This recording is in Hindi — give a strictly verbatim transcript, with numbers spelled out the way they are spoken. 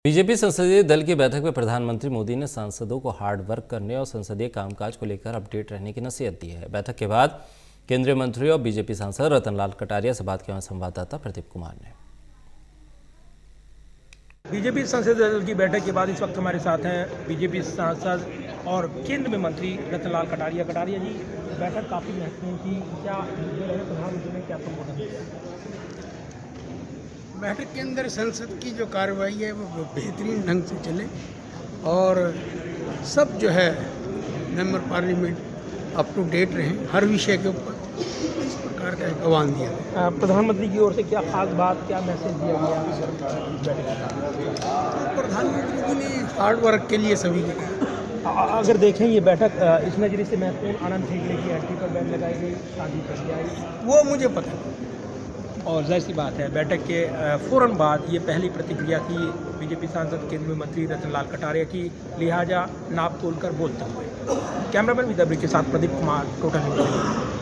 बीजेपी संसदीय दल की बैठक में प्रधानमंत्री मोदी ने सांसदों को हार्ड वर्क करने और संसदीय कामकाज को लेकर अपडेट रहने की नसीहत दी है। बैठक के बाद केंद्रीय मंत्री और बीजेपी सांसद रतनलाल कटारिया से बात किया संवाददाता प्रदीप कुमार ने। बीजेपी संसदीय दल की बैठक के बाद इस वक्त हमारे साथ हैं बीजेपी सांसद और केंद्र में मंत्री रतनलाल कटारिया। कटारिया जी, बैठक काफ़ी महत्वपूर्ण थी, क्या प्रधानमंत्री ने क्या संबोधन किया? बैठक के अंदर संसद की जो कार्रवाई है वो बेहतरीन ढंग से चले और सब जो है member parliament up to date रहें हर विषय के ऊपर, इस प्रकार का एक आह्वान दिया। प्रधानमंत्री की ओर से क्या खास बात, क्या मैसेज दिया गया? प्रधानमंत्री जी ने हार्ड वर्क के लिए सभी को, अगर देखें ये बैठक इस नजरिए से महत्वपूर्ण, आनंद हेगड़े की हड्डी पर बैन लगाई गई, शादी कर आई, वो मुझे पता है। और जाहिर सी बात है बैठक के फ़ौरन बाद ये पहली प्रतिक्रिया थी बीजेपी सांसद केंद्रीय मंत्री रतनलाल कटारिया की, लिहाजा नाप तोल कर बोलते हुए। कैमरामैन विदाब्री के साथ प्रदीप कुमार, टोटल न्यूज़।